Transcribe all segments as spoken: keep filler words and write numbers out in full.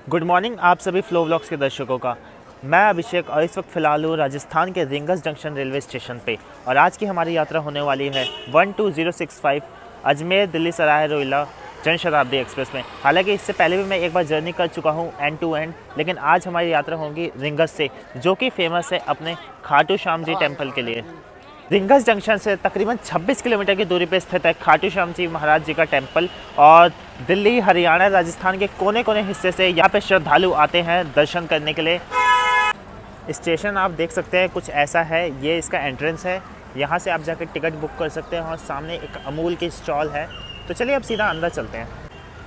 Good morning आप सभी flow vlogs के दर्शकों का। मैं अभिषेक और इस वक्त फ़िलहाल हूँ राजस्थान के रिंगस जंक्शन रेलवे स्टेशन पे और आज की हमारी यात्रा होने वाली है one two zero six five Ajmer Delhi Sarai Rohilla Jan Shatabdi express में। हालांकि इससे पहले भी मैं एक बार जर्नी कर चुका हूँ एंड टू एंड, लेकिन आज हमारी यात्रा होगी रिंगस से, जो कि फेमस है अपने खाटू श्याम जी टेम्पल के लिए। रिंगस जंक्शन से तकरीबन छब्बीस किलोमीटर की दूरी पर स्थित है खाटू श्याम जी महाराज जी का टेम्पल और दिल्ली, हरियाणा, राजस्थान के कोने कोने हिस्से से यहाँ पे श्रद्धालु आते हैं दर्शन करने के लिए। स्टेशन आप देख सकते हैं कुछ ऐसा है, ये इसका एंट्रेंस है। यहाँ से आप जाकर टिकट बुक कर सकते हैं और सामने एक अमूल की स्टॉल है। तो चलिए अब सीधा अंदर चलते हैं।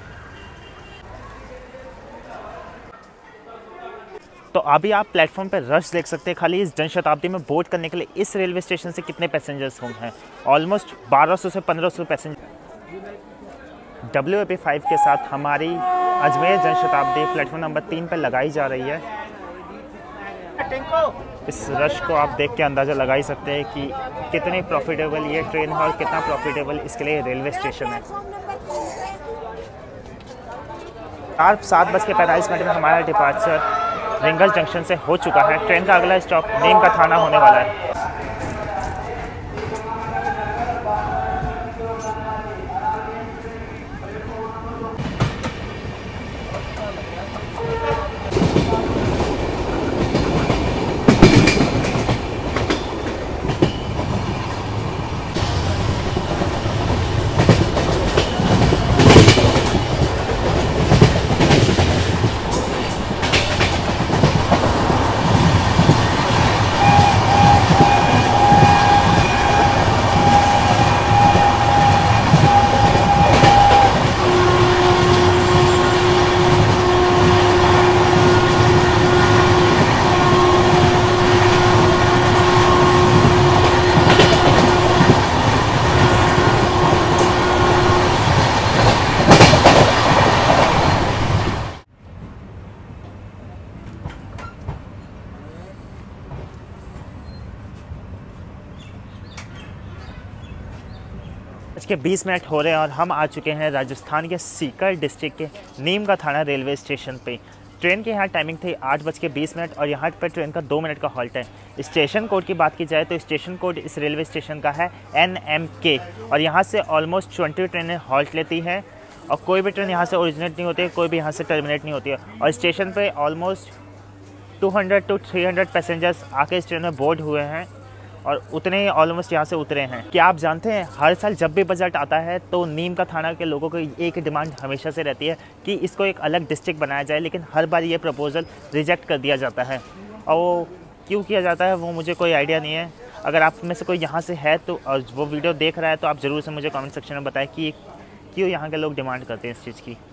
तो अभी आप प्लेटफॉर्म पर रश देख सकते हैं। खाली इस जन शताब्दी में बोर्ड करने के लिए इस रेलवे स्टेशन से कितने पैसेंजर्स होंगे हैं, ऑलमोस्ट बारह सौ से पंद्रह सौ passenger. W A P five के साथ हमारी अजमेर जन शताब्दी प्लेटफॉर्म नंबर तीन पर लगाई जा रही है। इस रश को आप देख के अंदाज़ा लगा ही सकते हैं कि कितनी प्रॉफिटेबल ये ट्रेन है और कितना प्रॉफिटेबल इसके लिए रेलवे स्टेशन है। चार सात बज के पैंतालीस मिनट में हमारा डिपार्चर रिंगस जंक्शन से हो चुका है। ट्रेन का अगला स्टॉप नीम का थाना होने वाला है। के बीस मिनट हो रहे हैं और हम आ चुके हैं राजस्थान के सीकर डिस्ट्रिक्ट के नीम का थाना रेलवे स्टेशन पे। ट्रेन के यहाँ टाइमिंग थी आठ बज के बीस मिनट और यहाँ पर ट्रेन का दो मिनट का हॉल्ट है। स्टेशन कोड की बात की जाए तो स्टेशन कोड इस रेलवे स्टेशन का है एन एम के और यहाँ से ऑलमोस्ट ट्वेंटी ट्रेनें हॉल्ट लेती हैं और कोई भी ट्रेन यहाँ से ओरिजिनेट नहीं होती है, कोई भी यहाँ से टर्मिनेट नहीं होती है। और स्टेशन पर almost two hundred to three hundred passengers आके इस ट्रेन में बोर्ड हुए हैं और उतने ही ऑलमोस्ट यहाँ से उतरे हैं। क्या आप जानते हैं हर साल जब भी बजट आता है तो नीम का थाना के लोगों की एक डिमांड हमेशा से रहती है कि इसको एक अलग डिस्ट्रिक्ट बनाया जाए, लेकिन हर बार ये प्रपोज़ल रिजेक्ट कर दिया जाता है। और वो क्यों किया जाता है वो मुझे कोई आइडिया नहीं है। अगर आप में से कोई यहाँ से है तो और वो वीडियो देख रहा है तो आप ज़रूर से मुझे कमेंट सेक्शन में बताएं कि क्यों यहाँ के लोग डिमांड करते हैं इस चीज़ की।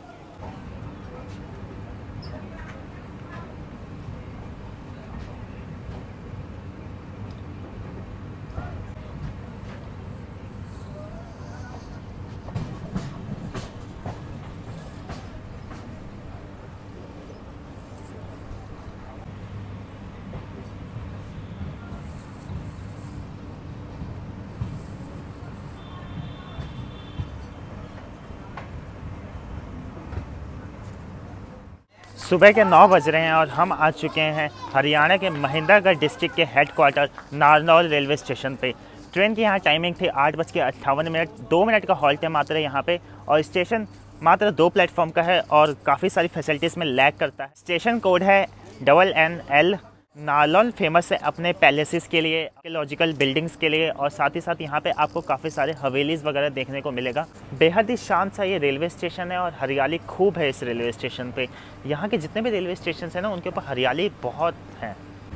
सुबह के नौ बज रहे हैं और हम आ चुके हैं हरियाणा के महेंद्रगढ़ डिस्ट्रिक्ट के हेडक्वार्टर नारनौल रेलवे स्टेशन पे। ट्रेन की यहाँ टाइमिंग थी आठ बज के अट्ठावन मिनट, दो मिनट का हॉल्ट है मात्र यहाँ पे और स्टेशन मात्र दो प्लेटफॉर्म का है और काफ़ी सारी फैसिलिटीज़ में लैग करता है। स्टेशन कोड है double N L. Narnaul famous है अपने पैलेसेस के लिए, आर्कियोलॉजिकल बिल्डिंग्स के लिए और साथ ही साथ यहाँ पे आपको काफ़ी सारे हवेलीज़ वगैरह देखने को मिलेगा। बेहद ही शांत सा ये रेलवे स्टेशन है और हरियाली खूब है इस रेलवे स्टेशन पे। यहाँ के जितने भी रेलवे स्टेशन हैं ना उनके ऊपर हरियाली बहुत है।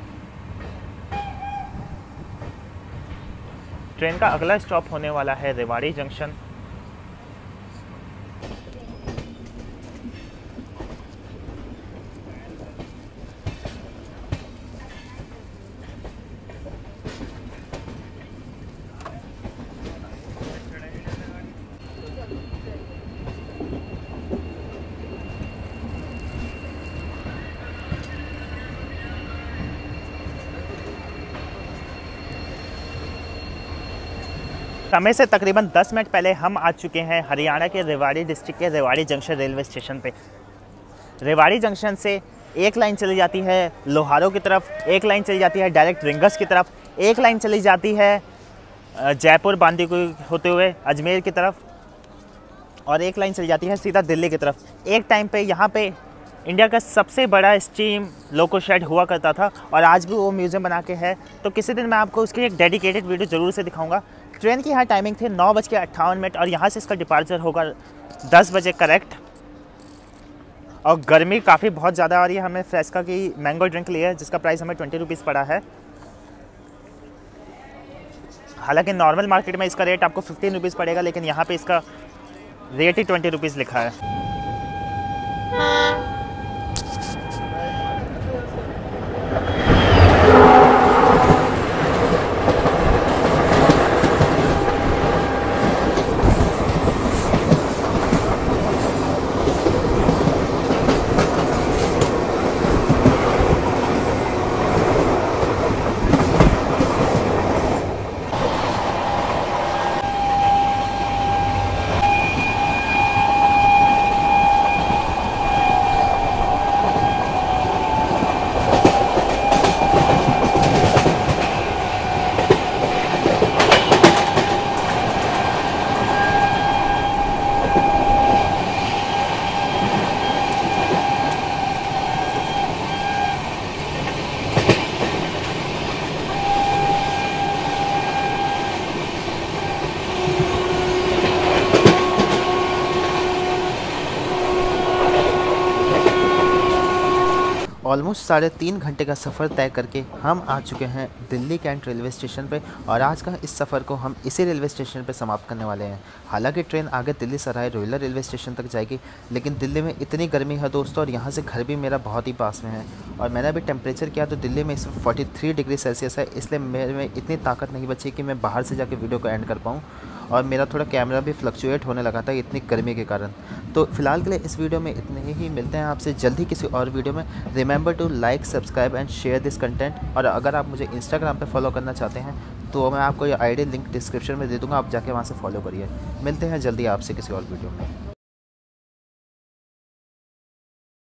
ट्रेन का अगला स्टॉप होने वाला है रेवाड़ी जंक्शन। समय से तकरीबन दस मिनट पहले हम आ चुके हैं हरियाणा के रेवाड़ी डिस्ट्रिक्ट के रेवाड़ी जंक्शन रेलवे स्टेशन पे। रेवाड़ी जंक्शन से एक लाइन चली जाती है लोहारों की तरफ, एक लाइन चली जाती है डायरेक्ट रिंगस की तरफ, एक लाइन चली जाती है जयपुर बांदीकुई होते हुए अजमेर की तरफ, और एक लाइन चली जाती है सीधा दिल्ली की तरफ। एक टाइम पे यहाँ पे इंडिया का सबसे बड़ा स्टीम लोको शेड हुआ करता था और आज भी वो म्यूज़ियम बना के है। तो किसी दिन मैं आपको उसकी एक डेडिकेटेड वीडियो ज़रूर से दिखाऊंगा। ट्रेन की यहाँ टाइमिंग थी नौ बज के अट्ठावन मिनट और यहाँ से इसका डिपार्चर होगा दस बजे करेक्ट। और गर्मी काफ़ी बहुत ज़्यादा आ रही है। हमने फ्रेस्का की मैंगो ड्रिंक ली है जिसका प्राइस हमें ट्वेंटी रुपीज़ पड़ा है। हालांकि नॉर्मल मार्केट में इसका रेट आपको फिफ्टीन रुपीज़ पड़ेगा, लेकिन यहाँ पे इसका रेट ही ट्वेंटी रुपीज़ लिखा है। ऑलमोस्ट साढ़े तीन घंटे का सफ़र तय करके हम आ चुके हैं दिल्ली कैंट रेलवे स्टेशन पे और आज का इस सफ़र को हम इसी रेलवे स्टेशन पे समाप्त करने वाले हैं। हालांकि ट्रेन आगे दिल्ली सराय रोहिला रेलवे स्टेशन तक जाएगी, लेकिन दिल्ली में इतनी गर्मी है दोस्तों और यहाँ से घर भी मेरा बहुत ही पास में है। और मैंने अभी टेम्परेचर किया तो दिल्ली में इस वक्त फोर्टी थ्री डिग्री सेल्सियस है, इसलिए मेरे में इतनी ताकत नहीं बची कि मैं बाहर से जाके वीडियो को एंड कर पाऊँ। और मेरा थोड़ा कैमरा भी फ्लक्चुएट होने लगा था इतनी गर्मी के कारण। तो फिलहाल के लिए इस वीडियो में इतने ही, मिलते हैं आपसे जल्दी किसी और वीडियो में। Remember to like subscribe and share this content. और अगर आप मुझे इंस्टाग्राम पे फॉलो करना चाहते हैं तो मैं आपको ये आईडी लिंक डिस्क्रिप्शन में दे दूँगा, आप जाके वहाँ से फॉलो करिए। मिलते हैं जल्दी आपसे किसी और वीडियो में।